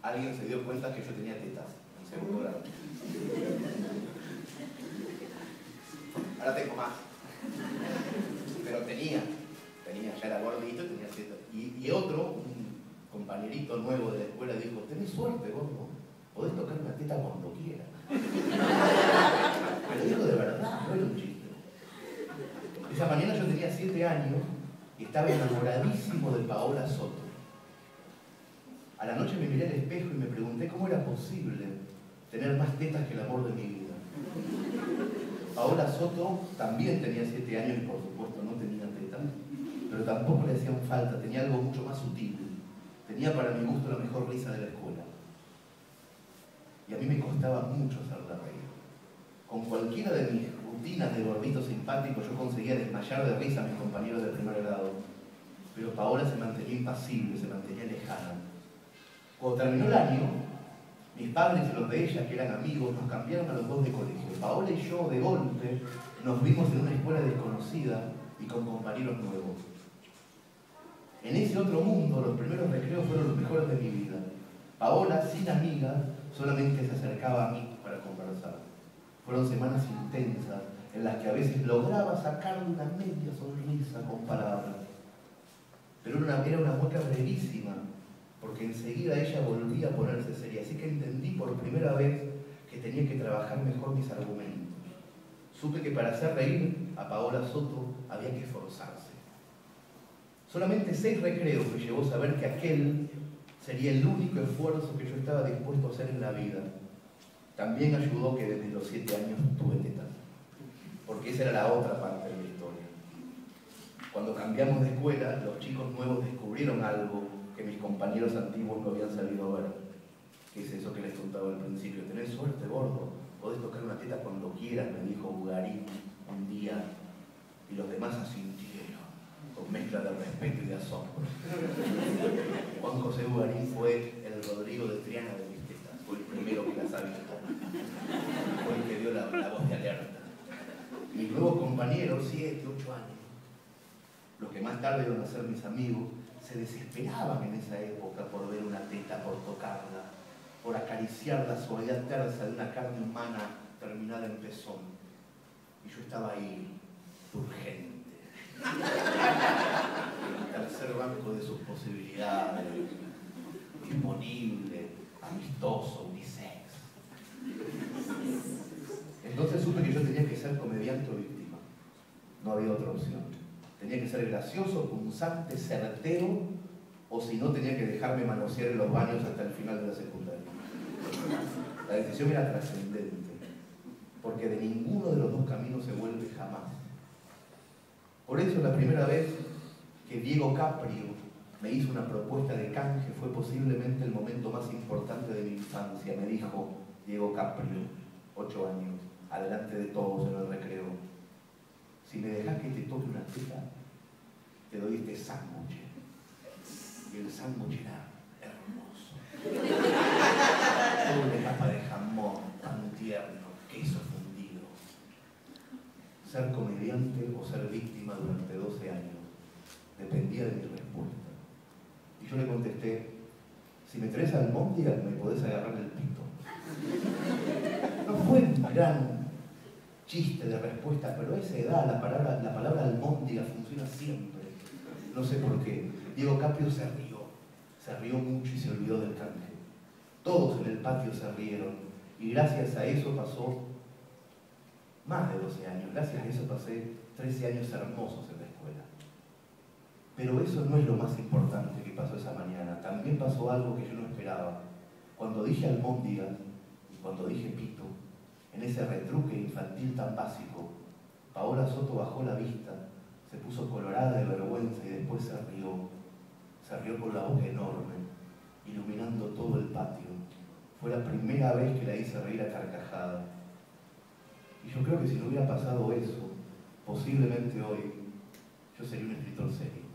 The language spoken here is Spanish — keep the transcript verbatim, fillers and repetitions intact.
alguien se dio cuenta que yo tenía tetas en segundo grado. Ahora tengo más. Pero tenía, tenía, ya era gordito y tenía tetas. Y, y otro, un compañerito nuevo de la escuela, dijo, tenés suerte, gordo, podés tocar una teta cuando quieras. Pero dijo de verdad, no era un chiste. Esa mañana yo tenía siete años y estaba enamoradísimo de Paola Soto. A la noche me miré al espejo y me pregunté cómo era posible tener más tetas que el amor de mi vida. Paola Soto también tenía siete años y por supuesto no tenía tetas, pero tampoco le hacían falta, tenía algo mucho más sutil. Tenía para mi gusto la mejor risa de la escuela. Y a mí me costaba mucho hacerla reír. Con cualquiera de mis rutinas de gordito simpático yo conseguía desmayar de risa a mis compañeros de primer grado. Pero Paola se mantenía impasible, se mantenía lejana. Cuando terminó el año, mis padres y los de ella, que eran amigos, nos cambiaron a los dos de colegio. Paola y yo, de golpe, nos vimos en una escuela desconocida y con compañeros nuevos. En ese otro mundo, los primeros recreos fueron los mejores de mi vida. Paola, sin amigas, solamente se acercaba a mí para conversar. Fueron semanas intensas en las que a veces lograba sacarle una media sonrisa con palabras. Pero era una, era una mueca brevísima, porque enseguida ella volvía a ponerse seria. Así que entendí por primera vez que tenía que trabajar mejor mis argumentos. Supe que para hacer reír a Paola Soto había que esforzarse. Solamente seis recreos me llevó a saber que aquel sería el único esfuerzo que yo estaba dispuesto a hacer en la vida. También ayudó que desde los siete años tuve tetas, porque esa era la otra parte de la historia. Cuando cambiamos de escuela, los chicos nuevos descubrieron algo que mis compañeros antiguos no habían sabido ver. ¿Qué es eso que les contaba al principio? Tenés suerte, gordo, podés tocar una teta cuando quieras, me dijo Ugarín un día, y los demás asintieron, con mezcla de respeto y de asombro. Juan José Ugarín fue el Rodrigo de Triana de mis tetas, fue el primero que las avistó, fue el que dio la, la voz de alerta. Mis nuevos compañeros, siete, ocho años, los que más tarde iban a ser mis amigos, se desesperaban en esa época por ver una teta, por tocarla, por acariciar la suavidad tersa de una carne humana terminada en pezón. Y yo estaba ahí, urgente, en el tercer banco de sus posibilidades, disponible, amistoso, unisex. Entonces supe que yo tenía que ser comediante o víctima. No había otra opción. Tenía que ser gracioso, punzante, certero, o si no tenía que dejarme manosear en los baños hasta el final de la secundaria. La decisión era trascendente, porque de ninguno de los dos caminos se vuelve jamás. Por eso la primera vez que Diego Caprio me hizo una propuesta de canje fue posiblemente el momento más importante de mi infancia. Me dijo, Diego Caprio, ocho años, adelante de todos en el recreo, si me dejas que te toque una teta, te doy este sándwich. Y el sándwich era hermoso. Toda una capa de jamón tan tierno, queso fundido. Ser comediante o ser víctima durante doce años dependía de mi respuesta. Y yo le contesté, si me traes albóndigas me podés agarrar el pito. No fue un gran chiste de respuesta, pero a esa edad la palabra, la palabra almóndiga funciona siempre. No sé por qué. Diego Caprio se rió, se rió mucho y se olvidó del canje. Todos en el patio se rieron y gracias a eso pasó más de doce años. Gracias a eso pasé trece años hermosos en la escuela. Pero eso no es lo más importante que pasó esa mañana. También pasó algo que yo no esperaba. Cuando dije almóndigas y cuando dije pito, en ese retruque infantil tan básico, Paola Soto bajó la vista, se puso colorada de vergüenza y después se rió. Se rió con la boca enorme, iluminando todo el patio. Fue la primera vez que la hice reír a carcajada. Y yo creo que si no hubiera pasado eso, posiblemente hoy yo sería un escritor serio.